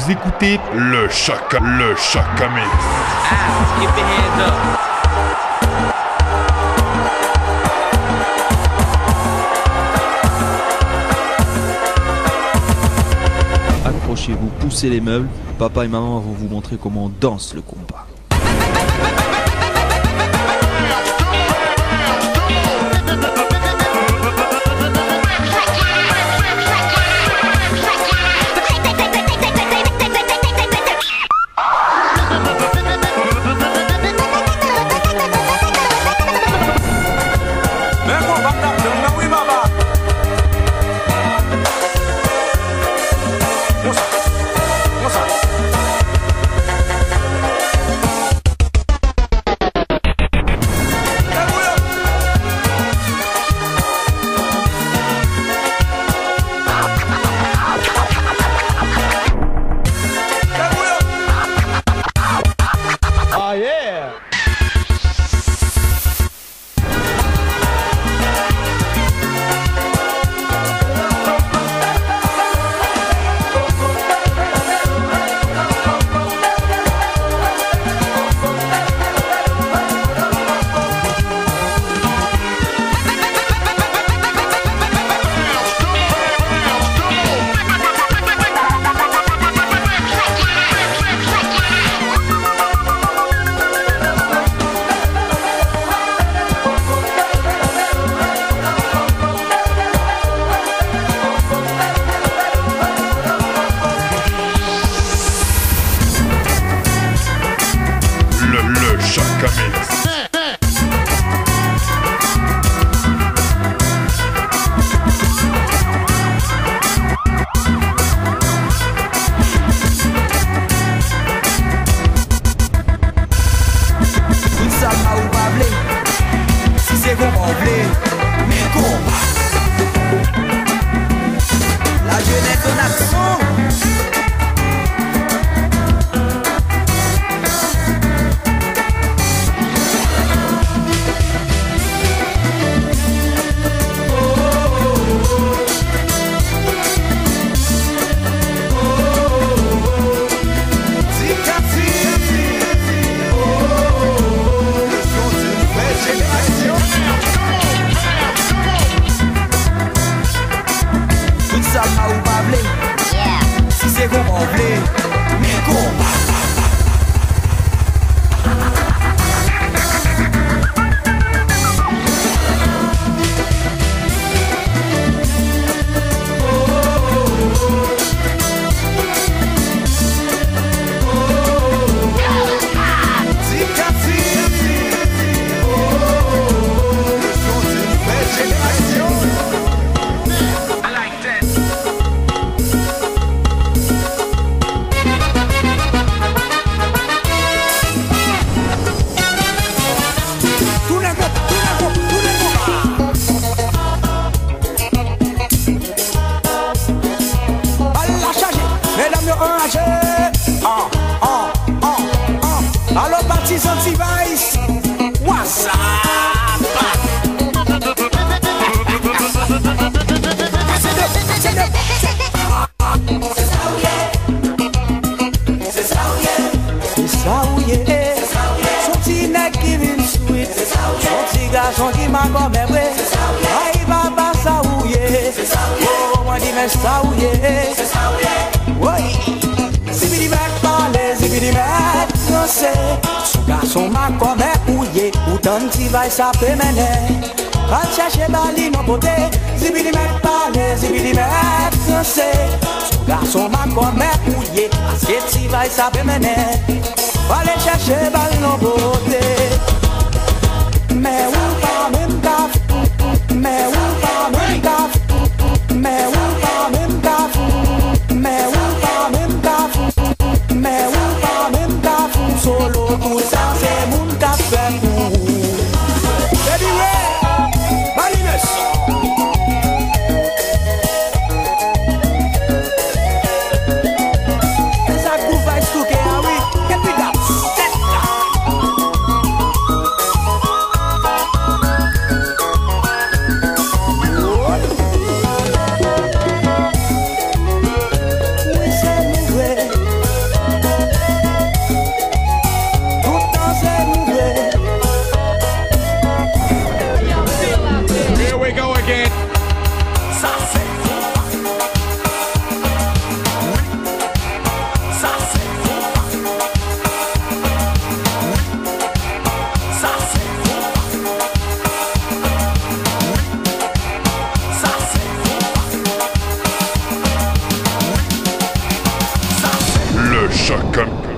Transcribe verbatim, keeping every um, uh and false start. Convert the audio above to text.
Vous écoutez le Chaka, le Chaka Mix. Ah, keep your hands up. Accrochez-vous, poussez les meubles. Papa et maman vont vous montrer comment on danse le compas. Ça peut mener, va chercher Bali non beauté, zibidi met parler, zibidi met danser. Son garçon m'a comme mouillé, parce que si va ça peut mener, va aller chercher Bali non beauté. Mais où pas même caf, mais où pas même caf, mais où pas même caf, mais où pas même caf, mais où pas même caf, solo tout ça c'est mon café pour. again. Ça c'est fou. Oui. Ça c'est fou. Oui. Ça c'est fou. Oui. Ça c'est fou. Le Chaka.